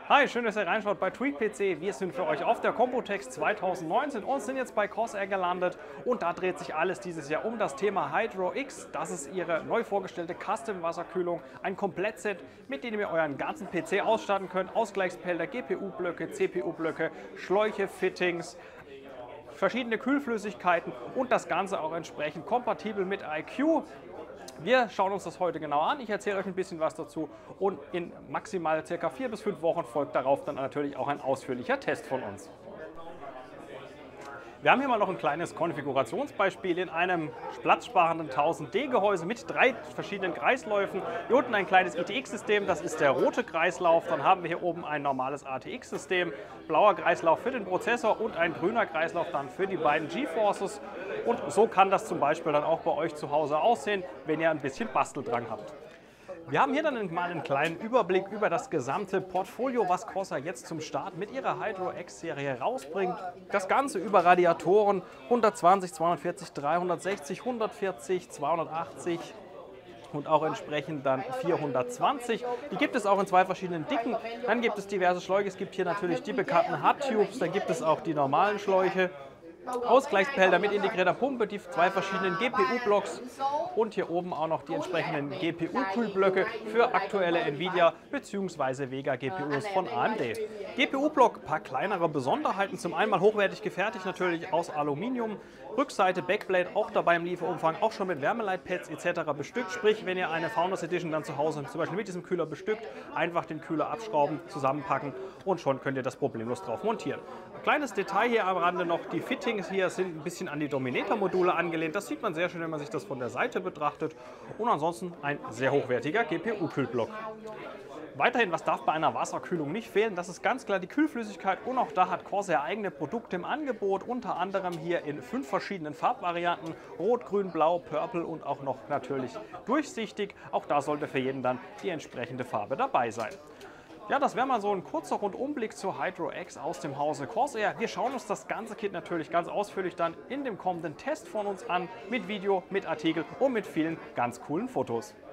Hi, schön, dass ihr reinschaut bei TweakPC. Wir sind für euch auf der Computex 2019 und sind jetzt bei Corsair gelandet. Und da dreht sich alles dieses Jahr um das Thema Hydro X. Das ist ihre neu vorgestellte Custom-Wasserkühlung. Ein Komplettset, mit dem ihr euren ganzen PC ausstatten könnt. Ausgleichsbehälter, GPU-Blöcke, CPU-Blöcke, Schläuche, Fittings, verschiedene Kühlflüssigkeiten und das Ganze auch entsprechend kompatibel mit iCUE. Wir schauen uns das heute genau an. Ich erzähle euch ein bisschen was dazu und in maximal ca. 4 bis 5 Wochen folgt darauf dann natürlich auch ein ausführlicher Test von uns. Wir haben hier mal noch ein kleines Konfigurationsbeispiel in einem platzsparenden 1000D-Gehäuse mit 3 verschiedenen Kreisläufen. Hier unten ein kleines ITX-System, das ist der rote Kreislauf. Dann haben wir hier oben ein normales ATX-System, blauer Kreislauf für den Prozessor und ein grüner Kreislauf dann für die beiden GeForces. Und so kann das zum Beispiel dann auch bei euch zu Hause aussehen, wenn ihr ein bisschen Basteldrang habt. Wir haben hier dann mal einen kleinen Überblick über das gesamte Portfolio, was Corsair jetzt zum Start mit ihrer Hydro X-Serie rausbringt. Das Ganze über Radiatoren 120, 240, 360, 140, 280 und auch entsprechend dann 420. Die gibt es auch in 2 verschiedenen Dicken. Dann gibt es diverse Schläuche. Es gibt hier natürlich die bekannten Hardtubes, dann gibt es auch die normalen Schläuche. Ausgleichsbehälter mit integrierter Pumpe, die 2 verschiedenen GPU-Blocks und hier oben auch noch die entsprechenden GPU-Kühlblöcke für aktuelle Nvidia bzw. Vega GPUs von AMD. GPU-Block, ein paar kleinere Besonderheiten. Zum einen mal hochwertig gefertigt, natürlich aus Aluminium. Rückseite, Backplate auch dabei im Lieferumfang, auch schon mit Wärmeleitpads etc. bestückt. Sprich, wenn ihr eine Founders Edition dann zu Hause zum Beispiel mit diesem Kühler bestückt, einfach den Kühler abschrauben, zusammenpacken und schon könnt ihr das problemlos drauf montieren. Ein kleines Detail hier am Rande noch, die Fittings hier sind ein bisschen an die Dominator-Module angelehnt. Das sieht man sehr schön, wenn man sich das von der Seite betrachtet. Und ansonsten ein sehr hochwertiger GPU-Kühlblock. Weiterhin, was darf bei einer Wasserkühlung nicht fehlen? Das ist ganz klar die Kühlflüssigkeit und auch da hat Corsair eigene Produkte im Angebot, unter anderem hier in 5 verschiedenen Farbvarianten, Rot, Grün, Blau, Purple und auch noch natürlich durchsichtig. Auch da sollte für jeden dann die entsprechende Farbe dabei sein. Ja, das wäre mal so ein kurzer Rundumblick zur Hydro X aus dem Hause Corsair. Wir schauen uns das ganze Kit natürlich ganz ausführlich dann in dem kommenden Test von uns an, mit Video, mit Artikel und mit vielen ganz coolen Fotos.